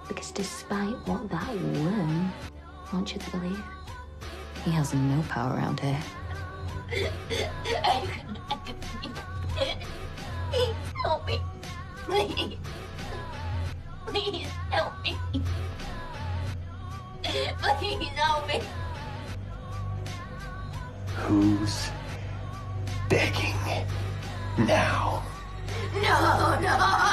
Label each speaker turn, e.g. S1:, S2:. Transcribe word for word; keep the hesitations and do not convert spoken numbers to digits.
S1: Because despite what that worm wants you to believe, he has no power around here.
S2: Please help me. Please. Please help me. Please help me.
S3: Who's begging now?
S2: No, no.